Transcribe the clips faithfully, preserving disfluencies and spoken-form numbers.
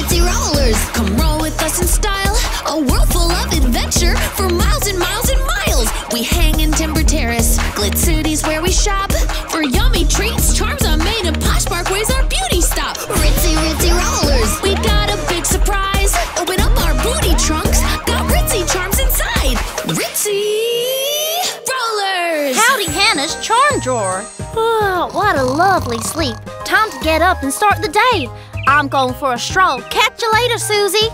Ritzy rollers, come roll with us in style. A world full of adventure for miles and miles and miles. We hang in Timber Terrace, Glitz City's where we shop. For yummy treats, charms are made and Poshmark where's our beauty stop. Ritzy, Ritzy rollers, we got a big surprise. Open up our booty trunks, got Ritzy charms inside. Ritzy rollers! Howdy, Hannah's charm drawer. Oh, what a lovely sleep. Time to get up and start the day. I'm going for a stroll. Catch you later, Susie.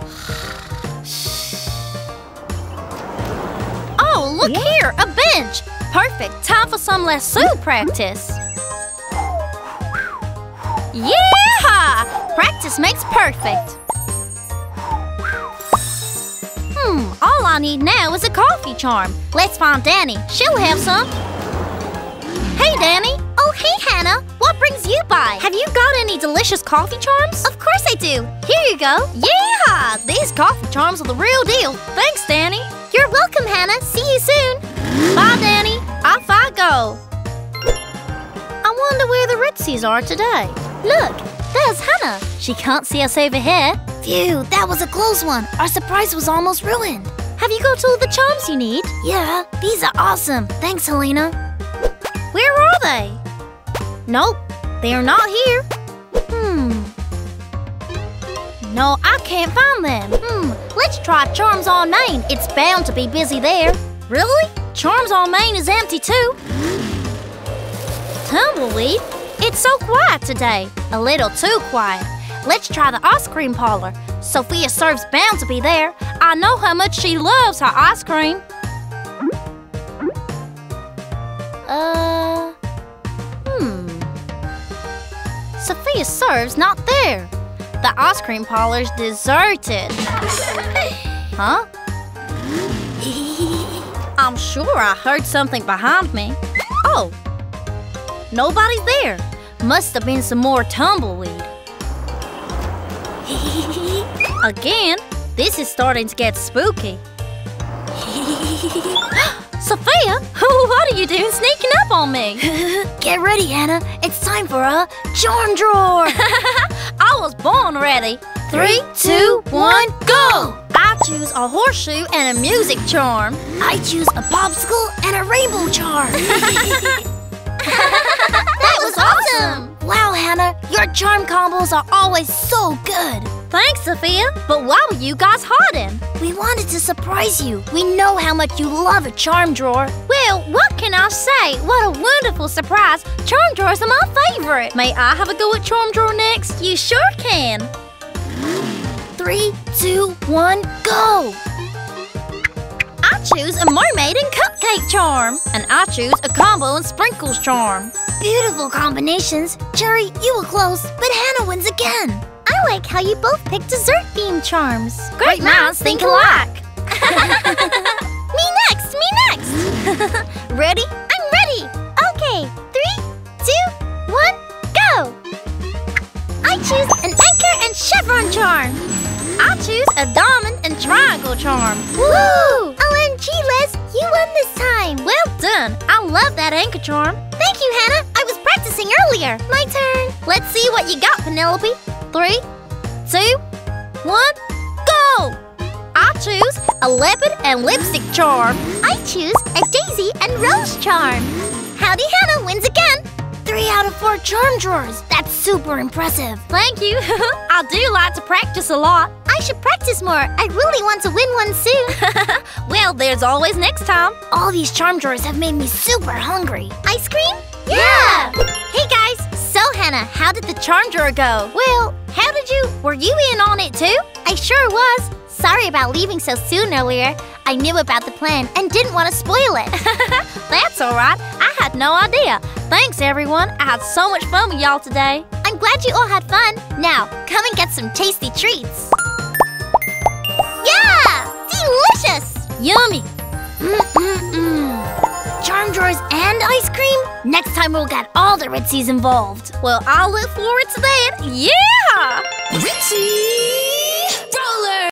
Oh, look yeah. here, a bench. Perfect. Time for some lasso practice. Yeah! Practice makes perfect. Hmm, all I need now is a coffee charm. Let's find Danny. She'll have some. Hey, Danny. Oh, hey, Hannah. What brings you by? Have you got any delicious coffee charms? Of course I do. Here you go. Yeah! These coffee charms are the real deal. Thanks, Danny. You're welcome, Hannah. See you soon. Bye, Danny. Off I go. I wonder where the Ritzies are today. Look, there's Hannah. She can't see us over here. Phew, that was a close one. Our surprise was almost ruined. Have you got all the charms you need? Yeah, these are awesome. Thanks, Helena. Where are they? Nope, they are not here. Hmm. No, I can't find them. Hmm, let's try Charms on Main. It's bound to be busy there. Really? Charms on Main is empty too. Tumbleweed? It's so quiet today. A little too quiet. Let's try the ice cream parlor. Sophia Serves bound to be there. I know how much she loves her ice cream. Uh, hmm. Sophia Serves not there. The ice cream parlor's deserted. Huh? I'm sure I heard something behind me. Oh, nobody's there. Must have been some more tumbleweed. Again, this is starting to get spooky. Sophia, what are you doing sneaking up on me? Get ready, Hannah. It's time for a charm drawer. I was born ready. Three, two, one, go! I choose a horseshoe and a music charm. I choose a popsicle and a rainbow charm. That was awesome! Wow, Hannah, your charm combos are always so good. Thanks, Sophia. But why were you guys hiding? We wanted to surprise you. We know how much you love a charm drawer. Well, what can I say? What a wonderful surprise. Charm drawers are my favorite. May I have a go at charm drawer next? You sure can. Three, two, one, go! I choose a mermaid and cupcake charm. And I choose a combo and sprinkles charm. Beautiful combinations. Cherry, you were close, but Hannah wins again. I like how you both picked dessert-themed charms. Great minds think alike. Me next, me next. Ready? I'm ready. Okay, three, two, one, go. I choose an anchor and chevron charm. I choose a diamond and triangle charm. Woo! O M G, Les, you won this time. Well done. I love that anchor charm. Thank you, Hannah. I was practicing earlier. My turn. Let's see what you got, Penelope. Three, two, one, go! I choose a leopard and lipstick charm. I choose a daisy and rose charm. Howdy Hannah wins again. Three out of four charm drawers. That's super impressive. Thank you. I do like to practice a lot. I should practice more. I really want to win one soon. Well, there's always next time. All these charm drawers have made me super hungry. Ice cream? Yeah! Hey guys, so Hannah, how did the charm drawer go? Well, how did you? Were you in on it too? I sure was. Sorry about leaving so soon earlier. I knew about the plan and didn't want to spoil it. That's all right. I had no idea. Thanks, everyone. I had so much fun with y'all today. I'm glad you all had fun. Now, come and get some tasty treats. Yeah! Delicious! Yummy! Mm-mm-mm. Charm drawers and ice cream? Next time we'll get all the Ritzies involved. Well, I'll look forward to that. Yeah! Ritzy!